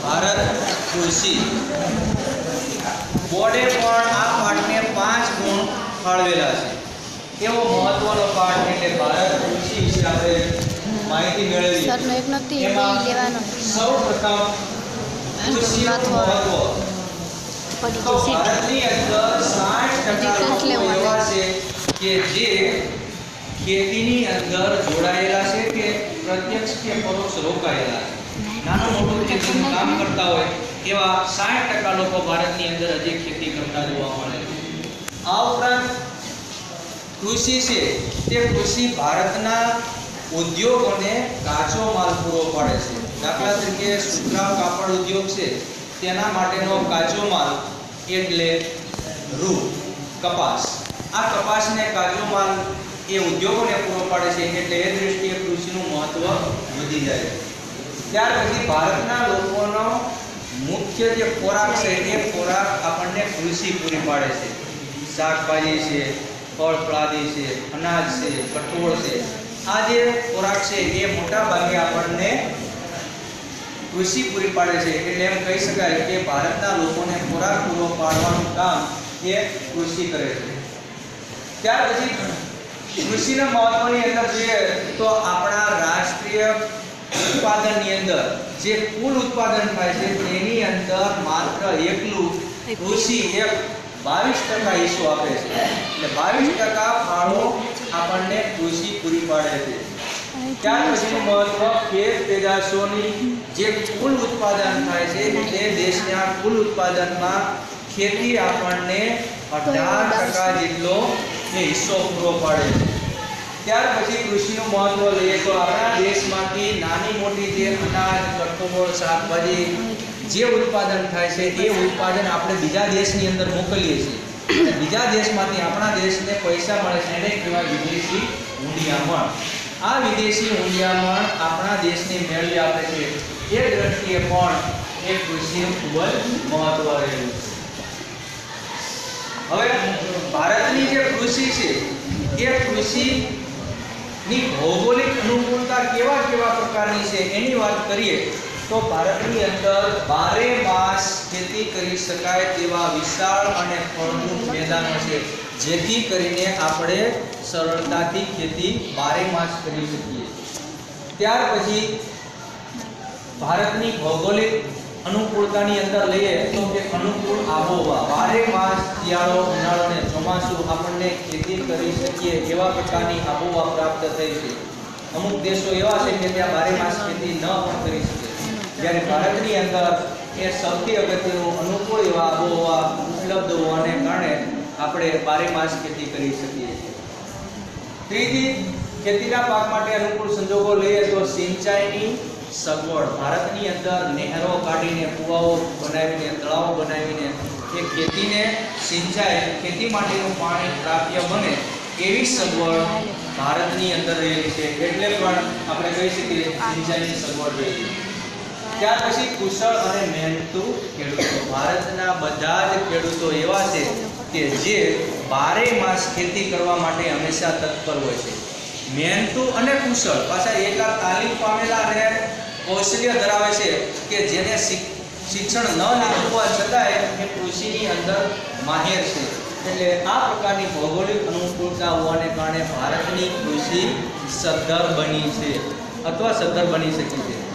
ભારત કૃષિ બોર્ડે પણ આ પાઠને 5 ગુણ ફાળવેલા છે. કેવો મહત્વનો પાઠ એટલે ભારત કૃષિ વિશે આપણે માહિતી મેળવી. સરનો એક નથી એ એમાં લેવાનો સૌપ્રથમ કૃષિનું મહત્વ. પડી તો જશે. ભારતની અંદર 60% લોકો એવા છે કે જે ખેતીની અંદર જોડાયેલા છે કે પ્રત્યક્ષ કે પરોક્ષ રોકાયેલા છે. નાનું મોટું ખેતીનું કામ કરતા હોય એવા 60% લોકો ભારતની અંદર હજી ખેતી કરતા જોવા મળે છે. આ ઉપરાંત કૃષિ છે તે કૃષિ ભારતના ઉદ્યોગોને કાચો માલ પૂરો પાડે છે. દાખલા તરીકે સુતરાઉ કાપડ ઉદ્યોગ છે તેના માટેનો કાચો માલ એટલે રૂ કપાસ. આ કપાસને કાચો માલ એ ઉદ્યોગોને પૂરો પાડે છે એટલે એ દ્રષ્ટિએ કૃષિનું મહત્વ વધી જાય છે. ત્યાર પછી ભારતના લોકોનો મુખ્ય જે ખોરાક છે એ ખોરાક આપણને કૃષિ પૂરી પાડે છે. શાકભાજી છે, ફળ ફળાદી છે, અનાજ છે, કઠોળ છે. આ જે ખોરાક છે એ મોટા ભાગે આપણને કૃષિ પૂરી પાડે છે. એટલે એમ કહી શકાય કે ભારતના લોકોને ખોરાક પૂરો પાડવાનું કામ એ કૃષિ કરે છે. ત્યાર પછી કૃષિના મહત્વની અંદર જોઈએ તો આપણા રાષ્ટ્રીય ઉત્પાદનની અંદર જે કુલ ઉત્પાદન થાય છે તેની અંદર માત્ર એકલું કૃષિ એક 22% હિસ્સો આપે છે. એટલે 22% ફાળો આપણને કૃષિ પૂરી પાડે છે. ત્યાર પછીનું મહત્વ ખેત પેદાશોની જે કુલ ઉત્પાદન થાય છે તે દેશના કુલ ઉત્પાદનમાં ખેતી આપણને 18% જેટલો એ હિસ્સો પૂરો પાડે છે. ત્યાર પછી કૃષિનું મહત્વ લઈએ તો આપણા દેશમાંથી નાની મોટી જે અનાજ, કઠોળ, શાકભાજી જે ઉત્પાદન થાય છે એ ઉત્પાદન આપણે બીજા દેશની અંદર મોકલીએ છીએ અને બીજા દેશમાંથી આપણા દેશને પૈસા મળે છે એને કહેવાય વિદેશી હુંડિયામણ. આ વિદેશી હુંડિયામણ આપણા દેશને મેળવી આપે છે. એ દ્રષ્ટિએ પણ એ કૃષિનું ખૂબ જ મહત્વ રહેલું છે. હવે ભારતની જે કૃષિ છે એ કૃષિની ભૌગોલિક અનુકૂળતા કેવા પ્રકારની છે એની વાત કરીએ તો ભારતની અંદર 12 માસ ખેતી કરી શકાય તેવા વિશાળ અને ફળદ્રુપ મેદાનો છે જેથી કરીને આપણે સરળતાથી ખેતી 12 માસ કરી શકીએ. ત્યાર પછી ભારતની ભૌગોલિક અનુકૂળતાની અંદર લઈએ તો કે અનુકૂળ આબોહવા 12 માસ શિયાળો, ઉનાળો અને ચોમાસું આપણને ખેતી કરી શકીએ એવા પ્રકારની આબોહવા પ્રાપ્ત થઈ છે. અમુક દેશો એવા છે કે ત્યાં 12 માસ ખેતી ન પણ કરી શકે. જ્યારે ભારતની અંદર એ સૌથી અગત્યનું અનુકૂળ એવા આબોહવા ઉપલબ્ધ હોવાને કારણે આપણે 12 માસ ખેતી કરી શકીએ છીએ. ત્રીજી ખેતીના પાક માટે અનુકૂળ સંજોગો લઈએ તો સિંચાઈની સગવડ. ભારતની અંદર નહેરો કાઢીને, કુવાઓ બનાવીને, તળાવો બનાવીને એ ખેતીને સિંચાઈ, ખેતી માટેનું પાણી પ્રાપ્ય બને એવી સગવડ ભારતની અંદર રહેલી છે. એટલે પણ આપણે કહી શકીએ સિંચાઈની સગવડ રહેલી. ત્યાર પછી કુશળ અને મહેનતુ ખેડૂતો. ભારતના બધા જ ખેડૂતો એવા છે કે જે 12 માસ ખેતી કરવા માટે હંમેશા તત્પર હોય છે. મહેનતુ અને કુશળ, પાછા એકાદ તાલીમ પામેલા અને કૌશલ્ય ધરાવે છે કે જેને શિક્ષણ ન લીધું હોવા છતાંય એ કૃષિની અંદર માહિર છે. એટલે આ પ્રકારની ભૌગોલિક અનુકૂળતા હોવાને કારણે ભારતની કૃષિ સદ્ધર બની છે અથવા સદ્ધર બની શકી છે.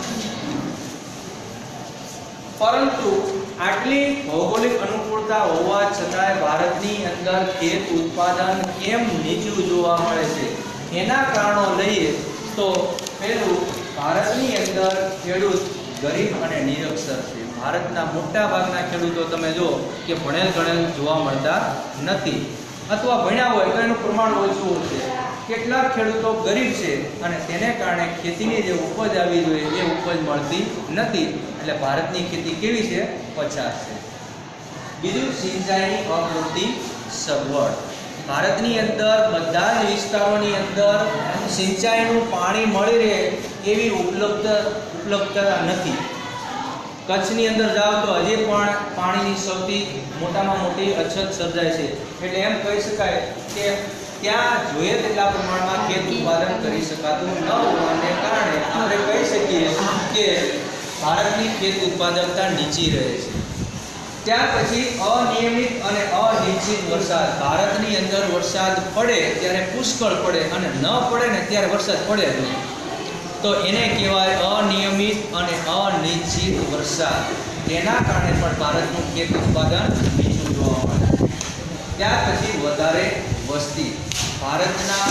પરંતુ આટલી ભૌગોલિક અનુકૂળતા હોવા છતાંય ભારતની અંદર ખેત ઉત્પાદન કેમ નીચું જોવા મળે છે એના કારણો લઈએ તો પહેલું, ભારતની અંદર ખેડૂત ગરીબ અને નિરક્ષર છે. ભારતના મોટા ભાગના ખેડૂતો તમે જો કે ભણેલ ગણેલ જોવા મળતા નથી અથવા ભણ્યા હોય તો એનું પ્રમાણ ઓછું છે. કેટલાક ખેડૂતો ગરીબ છે અને તેને કારણે ખેતીની જે ઉપજ આવી જોઈએ એ ઉપજ મળતી નથી. એટલે ભારતની ખેતી કેવી છે? પછાત છે. બીજું, સિંચાઈની અપૂરતી સગવડ. ભારતની અંદર બધા જ વિસ્તારોની અંદર સિંચાઈનું પાણી મળી રહે એવી ઉપલબ્ધતા નથી. કચ્છની અંદર જાઓ તો હજી પણ પાણીની સૌથી મોટામાં મોટી અછત સર્જાય છે. એટલે એમ કહી શકાય કે ત્યાં જોઈએ તેટલા પ્રમાણમાં ખેત ઉત્પાદન કરી શકાતું ન હોવાને કારણે આપણે કહી શકીએ કે ભારતની ખેત ઉત્પાદકતા નીચી રહે છે. ત્યાર પછી અનિયમિત અને અનિશ્ચિત વરસાદ. ભારતની અંદર વરસાદ પડે ત્યારે પુષ્કળ પડે અને ન પડે ને ત્યારે વરસાદ પડે નહીં, તો એને કહેવાય અનિયમિત અને અનિશ્ચિત વરસાદ. તેના કારણે પણ ભારતનું ખેત ઉત્પાદન નીચું જોવા મળે. ત્યાર પછી વધારે વસ્તી. ભારતના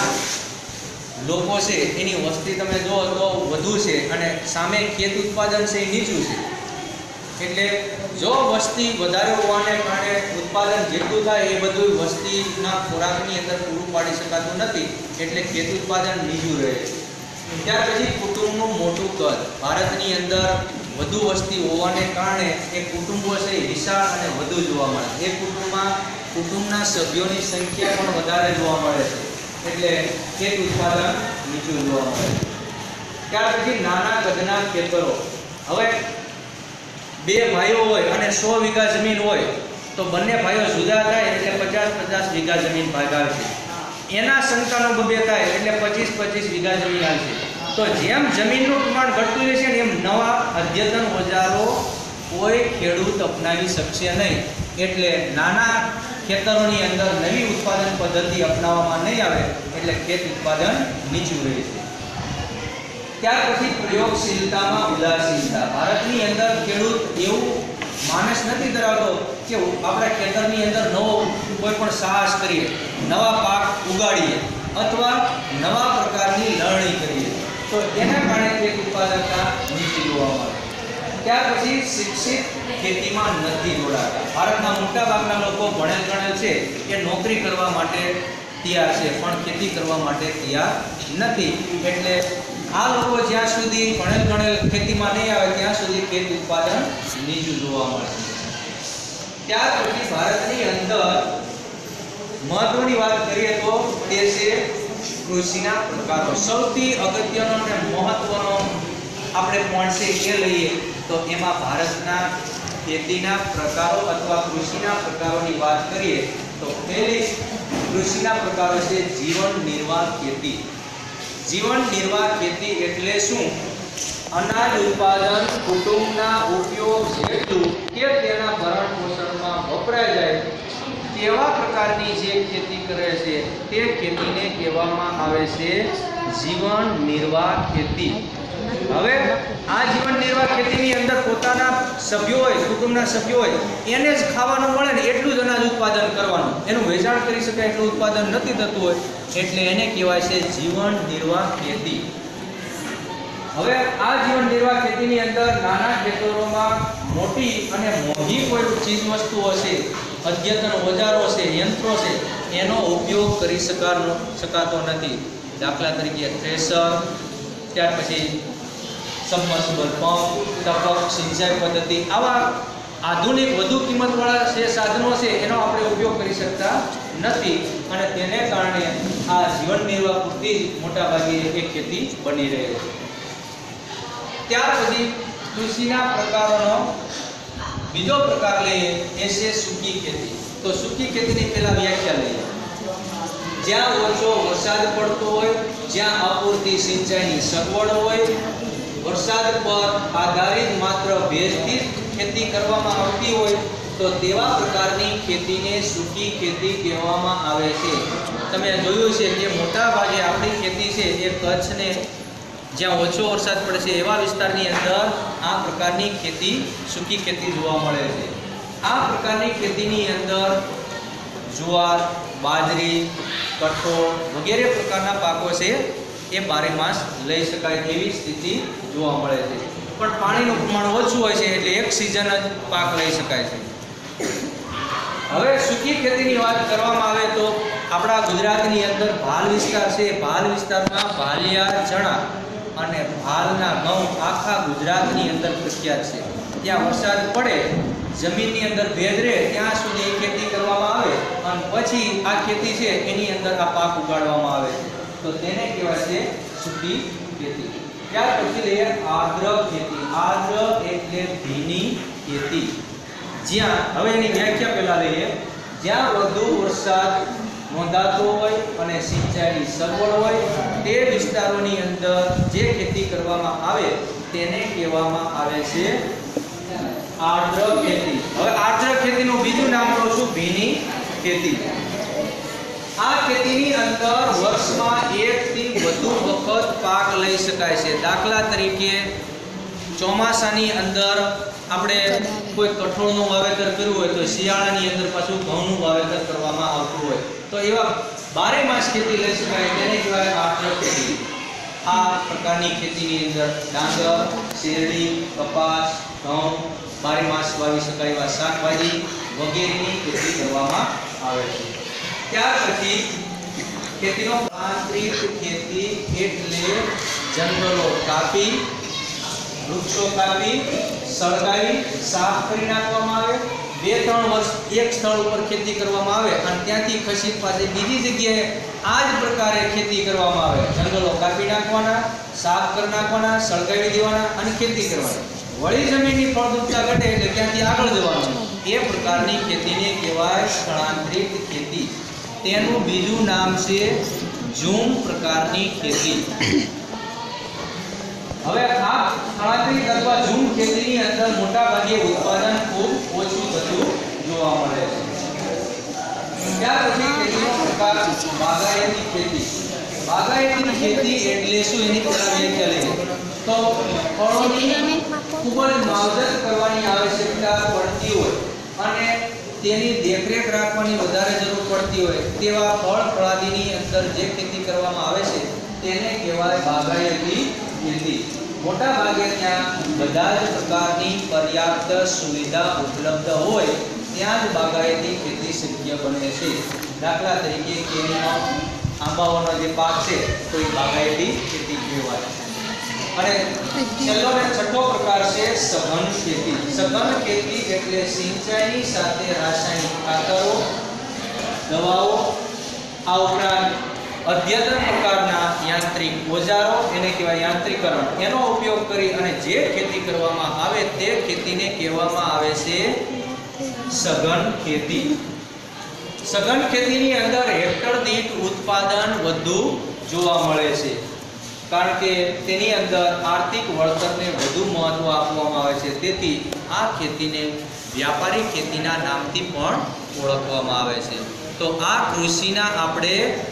લોકો છે એની વસ્તી તમે જુઓ તો વધુ છે અને સામે ખેત ઉત્પાદન છે એ નીચું છે. એટલે જો વસ્તી વધારે હોવાને કારણે ઉત્પાદન જેટલું થાય એ બધું વસ્તીના ખોરાકની અંદર પૂરું પાડી શકાતું નથી, એટલે ખેત ઉત્પાદન નીચું રહે છે. ત્યાર પછી કુટુંબનું મોટું કદ. ભારતની અંદર વધુ વસ્તી હોવાને કારણે એ કુટુંબો છે વિશાળ અને વધુ જોવા મળે. એ કુટુંબમાં કુટુંબના સભ્યોની સંખ્યા પણ વધારે જોવા મળે છે, એટલે ખેત ઉત્પાદન નીચું જોવા મળે. ત્યાર પછી નાના કદના ખેતરો. હવે બે ભાઈઓ હોય અને 100 વીઘા જમીન હોય તો બંને ભાઈઓ જુદા થાય એટલે 50-50 વીઘા જમીન ભાગાવશે. એના સંતાનો બબે થાય એટલે 25-25 વીઘા જમીન આવશે. તો જેમ જમીનનું પ્રમાણ ઘટતું જશે ને એમ નવા અદ્યતન ઓજારો કોઈ ખેડૂત અપનાવી શકશે નહીં. એટલે નાના ખેતરોની અંદર નવી ઉત્પાદન પદ્ધતિ અપનાવવામાં નહીં આવે એટલે ખેત ઉત્પાદન નીચું રહે છે. ત્યાર પછી પ્રયોગશીલતામાં ઉદાસીનતા. ભારતની અંદર ખેડૂત એવું માનસ નથી ધરાવતો કે આપણા ખેતરની અંદર નવો કોઈ પણ સાહસ કરીએ, નવા પાક ઉગાડીએ અથવા નવા પ્રકારની લણણી કરીએ, તો એના કારણે ખેત ઉત્પાદકતા નીચી જોવા મળે. ત્યાર પછી શિક્ષિત ખેતીમાં નથી જોડાતા. ભારતના મોટાભાગના લોકો ભણેલ ગણેલ છે એ નોકરી કરવા માટે તૈયાર છે પણ ખેતી કરવા માટે તૈયાર નથી. એટલે આ લોકો જ્યાં સુધી ભણેલ ગણેલ ખેતીમાં નહીં આવે ત્યાં સુધી ખેત ઉત્પાદન નીચું જોવા મળે. ત્યાર પછી ભારતની અંદર મહત્વની વાત કરીએ તો તે છે કૃષિના પ્રકારો. સૌથી અગત્યનો અને મહત્વનો આપણે પોઈન્ટ છે એ લઈએ તો એમાં ભારતના ખેતીના પ્રકારો અથવા કૃષિના પ્રકારોની વાત કરીએ તો પહેલી કૃષિના પ્રકારો છે જીવન નિર્વાહ ખેતી. જીવન નિર્વાહ ખેતી એટલે શું? અનાજ ઉત્પાદન કુટુંબના ઉપયોગ જેટલું કે તેના ભરણ પોષણમાં વપરાય જાય તેવા પ્રકારની જે ખેતી કરે છે તે ખેતીને કહેવામાં આવે છે જીવન નિર્વાહ ખેતી. હવે આ જીવન નિર્વાહ ખેતીની અંદર પોતાના સભ્યો હોય, કુટુંબના સભ્યો હોય, એને જ ખાવાનું મળે ને એટલું જ અનાજ ઉત્પાદન કરવાનું, એનું વેચાણ કરી શકાય એટલું ઉત્પાદન નથી થતું હોય એટલે એને કહેવાય છે જીવન નિર્વાહ ખેતી. હવે આ જીવન નિર્વાહ ખેતીની અંદર નાના ખેતરોમાં મોટી અને મોંઘી કોઈ ચીજ વસ્તુઓ છે, અદ્યતન ઓજારો છે, યંત્રો છે, એનો ઉપયોગ કરી શકાતો નથી. દાખલા તરીકે થ્રેશર, ત્યાર પછી સબમર્સિબલ પંપ, ટપક સિંચાઈ પદ્ધતિ, આવા આધુનિક વધુ કિંમતવાળા જે સાધનો છે એનો આપણે ઉપયોગ કરી શકતા નથી અને તેને કારણે આ જીવન નિર્વાહ પૂરતી મોટા ભાગે એક ખેતી બની રહે છે. ત્યાર પછી કૃષિના પ્રકારોનો બીજો પ્રકાર લઈએ એ છે સૂકી ખેતી. તો સૂકી ખેતીની પહેલા વ્યાખ્યા લઈએ. જ્યાં ઓછો વરસાદ પડતો હોય, જ્યાં અપૂરતી સિંચાઈની સગવડ હોય, વરસાદ પર આધારિત માત્ર ભેજથી ખેતી કરવામાં આવતી હોય તો તેવા પ્રકારની ખેતીને સૂકી ખેતી કહેવામાં આવે છે. તમે જોયું છે કે મોટા ભાગે આપણી ખેતી છે એ કચ્છને જ્યાં ઓછો વરસાદ પડે છે એવા વિસ્તારની અંદર આ પ્રકારની ખેતી સૂકી ખેતી જોવા મળે છે. આ પ્રકારની ખેતીની અંદર જુવાર, બાજરી, કઠોળ વગેરે પ્રકારના પાકો છે એ બારે માસ લઈ શકાય એવી સ્થિતિ જોવા મળે છે. પણ પાણીનું પ્રમાણ ઓછું હોય છે એટલે એક સિઝન જ પાક લઈ શકાય છે. હવે સૂકી ખેતીની વાત કરવામાં આવે તો આપણા ગુજરાતની અંદર ભાલ વિસ્તાર છે, ભાલ વિસ્તારમાં ભાલિયા ચણા અને ભાલના ઘઉં આખા ગુજરાતની અંદર પ્રખ્યાત છે. ત્યાં વરસાદ પડે, જમીનની અંદર ભેજ રહે ત્યાં સુધી ખેતી કરવામાં આવે અને પછી આ ખેતી છે એની અંદર આ પાક ઉગાડવામાં આવે તો તેને કહેવાય છે સૂકી ખેતી. ત્યાર પછી લઈએ આર્દ્ર ખેતી. આર્દ્ર એટલે ભીની ખેતી. જ્યાં, હવે એની વ્યાખ્યા પહેલા લઈએ, જ્યાં વધુ વરસાદ નોંધાતો હોય અને સિંચાઈની સગવડ હોય તે વિસ્તારોની અંદર જે ખેતી કરવામાં આવે તેને કહેવામાં આવે છે આર્દ્ર ખેતી. હવે આર્દ્ર ખેતીનું બીજું નામ કહું છું ભીની ખેતી. આ ખેતીની અંદર વર્ષમાં 1 થી વધુ વખત પાક લઈ શકાય છે. દાખલા તરીકે ચોમાસાની અંદર આપણે કોઈ કઠોળનું વાવેતર કર્યું હોય તો શિયાળાની અંદર પાછું ઘઉંનું વાવેતર કરવામાં આવતું હોય તો એવા 12 માસ ખેતી લઈ શકાય તેને કહેવાય આર્દ્ર ખેતી. આ પ્રકારની ખેતીની અંદર ડાંગર, શેરડી, કપાસ, ઘઉં, 12 માસ વાવી શકાય એવા શાકભાજી વગેરેની ખેતી કરવામાં આવે છે. ત્યાર પછી ખેતીનો સ્થળાંતરિત ખેતી એટલે જંગલો કાપી, વૃક્ષો કાપી, સળગાવી, સાફ કરી નાખવામાં આવે. 2-3 વર્ષ એક સ્થળ ઉપર ખેતી કરવામાં આવે અને ત્યાંથી ખસી પાછી બીજી જગ્યાએ આ જ પ્રકારે ખેતી કરવામાં આવે. જંગલો કાપી નાખવાના, સાફ કરી નાખવાના, સળગાવી દેવાના અને ખેતી કરવાની. વળી જમીનની ફળદ્રુપતા ઘટે એટલે ત્યાંથી આગળ જવાનું. એ પ્રકારની ખેતીને કહેવાય સ્થળાંતરિત ખેતી. તેનું બીજું નામ છે ઝૂમ પ્રકારની ખેતી. હવે આ સ્થળાંતરિત અથવા ઝૂમ ખેતીની અંદર મોટા ભાગે ઉત્પાદન ખૂબ ઓછું થતું જોવા મળે છે. ત્યાર પછી ખેતીનો પ્રકાર બાગાયતી ખેતી. બાગાયતી ખેતી એટલે શું એની પહેલા વ્યાખ્યા લઈએ તો ફળોની ખૂબ જ માવજત કરવાની આવશ્યકતા પડતી હોય અને તેની દેખરેખ રાખવાની વધારે જરૂર પડતી હોય તેવા ફળ ફળાદીની અંદર જે ખેતી કરવામાં આવે છે તેને કહેવાય બાગાયતી ખેતી. મોટા ભાગે ત્યાં બધા જ પ્રકારની પર્યાપ્ત સુવિધા ઉપલબ્ધ હોય ત્યાં જ બાગાયતી ખેતી શક્ય બને છે. દાખલા તરીકે કેરીનો, આંબાઓનો જે પાક છે તો એ બાગાયતી ખેતી કહેવાય. અને છેલ્લો અને છઠ્ઠો પ્રકાર છે સઘન ખેતી. સઘન ખેતી એટલે સિંચાઈની સાથે રાસાયણિક ખાતરો, દવાઓ, આ ઉપરાંત અદ્યતન પ્રકારના યાંત્રિક ઓજારો એને કહેવાય યાંત્રિકરણ, એનો ઉપયોગ કરી અને જે ખેતી કરવામાં આવે તે ખેતીને કહેવામાં આવે છે સઘન ખેતી. સઘન ખેતીની અંદર હેક્ટર દીઠ ઉત્પાદન વધુ જોવા મળે છે કારણ કે તેની અંદર આર્થિક વળતરને વધુ મહત્વ આપવામાં આવે છે. તેથી આ ખેતીને વ્યાપારી ખેતીના નામથી પણ ઓળખવામાં આવે છે. તો આ કૃષિના આપણે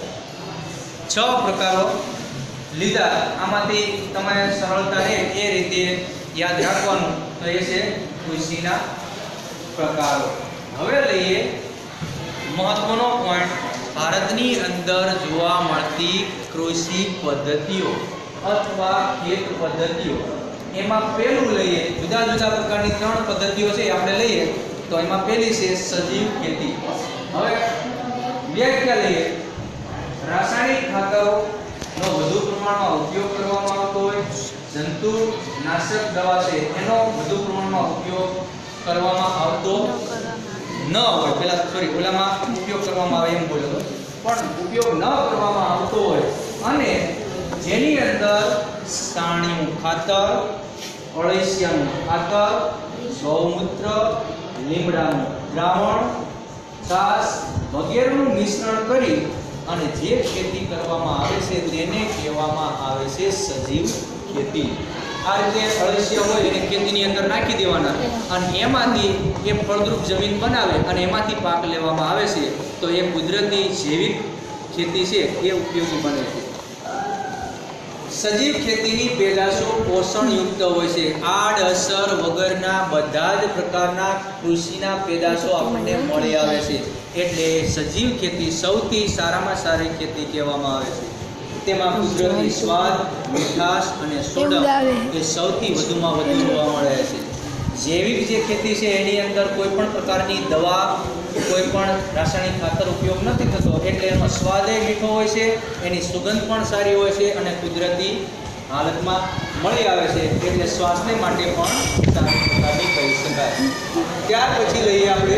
6 પ્રકારો લીધા. આમાંથી તમે સરળતા રહે એ રીતે યાદ રાખવાનું તો એ છે કૃષિના પ્રકારો. હવે લઈએ મહત્વનો પોઈન્ટ, ભારતની અંદર જોવા મળતી કૃષિ પદ્ધતિઓ અથવા ખેત પદ્ધતિઓ. એમાં પહેલું લઈએ, જુદા જુદા પ્રકારની 3 પદ્ધતિઓ છે આપણે લઈએ તો એમાં પહેલી છે સજીવ ખેતી. હવે વ્યાખ્યા લઈએ, રાસાયણિક ખાતરોનો વધુ પ્રમાણમાં ઉપયોગ કરવામાં આવતો હોય, જંતુનાશક દવા છે એનો વધુ પ્રમાણમાં ઉપયોગ કરવામાં આવતો ન હોય. પેલા ઓલામાં ઉપયોગ કરવામાં આવે એમ બોલ્યો પણ ઉપયોગ ન કરવામાં આવતો હોય અને જેની અંદર છાણિયું ખાતર, અળસિયાનું ખાતર, ગૌમૂત્ર, લીમડાનું દ્રાવણ, છાશ વગેરેનું મિશ્રણ કરી અને જે ખેતી કરવામાં આવે છે તેને કહેવામાં આવે છે સજીવ ખેતી. આ રીતે અળસિયા હોય એને ખેતીની અંદર નાખી દેવાના અને એમાંથી એ ફળદ્રુપ જમીન બનાવે અને એમાંથી પાક લેવામાં આવે છે તો એ કુદરતી જૈવિક ખેતી છે એ ઉપયોગી બને છે. સજીવ ખેતીની પેદાશો પોષણયુક્ત હોય છે. આડઅસર વગરના બધા જ પ્રકારના કૃષિના પેદાશો આપણને મળી આવે છે. એટલે સજીવ ખેતી સૌથી સારામાં સારી ખેતી કહેવામાં આવે છે. તેમાં કુદરતી સ્વાદ, મીઠાશ અને સોડમ એ સૌથી વધુમાં વધુ જોવા મળે છે. જૈવિક જે ખેતી છે એની અંદર કોઈ પણ પ્રકારની દવા, કોઈ પણ રાસાયણિક ખાતર ઉપયોગ નથી થતો એટલે એનો સ્વાદ મીઠો હોય છે, એની સુગંધ પણ સારી હોય છે અને કુદરતી હાલતમાં મળી આવે છે એટલે સ્વાસ્થ્ય માટે પણ સારી પ્રકારની કહી શકાય. ત્યાર પછી લઈએ આપણે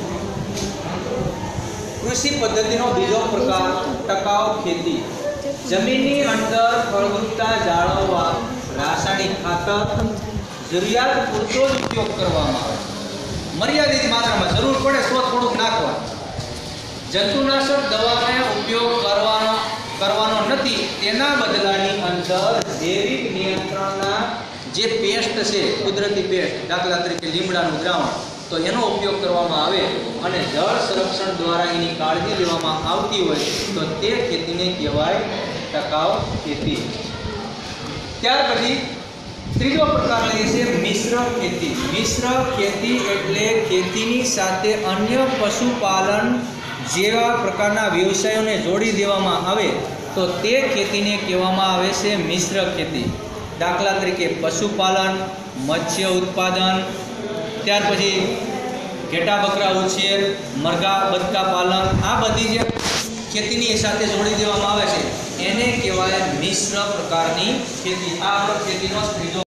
કૃષિ પદ્ધતિનો બીજો પ્રકાર ટકાઉ ખેતી. જમીનની અંદર ફળદ્રુપતા જાળવવા રાસાયણિક ખાતર જરૂરિયાત પૂરતો જ ઉપયોગ કરવામાં આવે. મર્યાદિત માત્રામાં જરૂર પડે તો થોડુંક નાખવા. જંતુનાશક દવાનો ઉપયોગ કરવાનો નથી, તેના બદલાની અંદર જૈવિક નિયંત્રણના જે પેસ્ટ છે, કુદરતી પેસ્ટ, દાખલા તરીકે લીમડાનું દ્રાવણ, તો એનો ઉપયોગ કરવામાં આવે અને જળ સંરક્ષણ દ્વારા એની કાળજી લેવામાં આવતી હોય તો તે ખેતીને કહેવાય ટકાઉ ખેતી. ત્યાર પછી ત્રીજો પ્રકાર લઈએ છે મિશ્ર ખેતી. મિશ્ર ખેતી એટલે ખેતીની સાથે અન્ય પશુપાલન જેવા પ્રકારના વ્યવસાયોને જોડી દેવામાં આવે તો તે ખેતીને કહેવામાં આવે છે મિશ્ર ખેતી. દાખલા તરીકે પશુપાલન, મત્સ્ય ઉત્પાદન, ત્યાર પછી ઘેટા બકરા ઉછેર, મરઘા બતકા પાલન, આ બધી જે ખેતીની સાથે જોડી દેવામાં આવે છે એને કહેવાય મિશ્ર પ્રકારની ખેતી. આ ખેતીનો ત્રીજો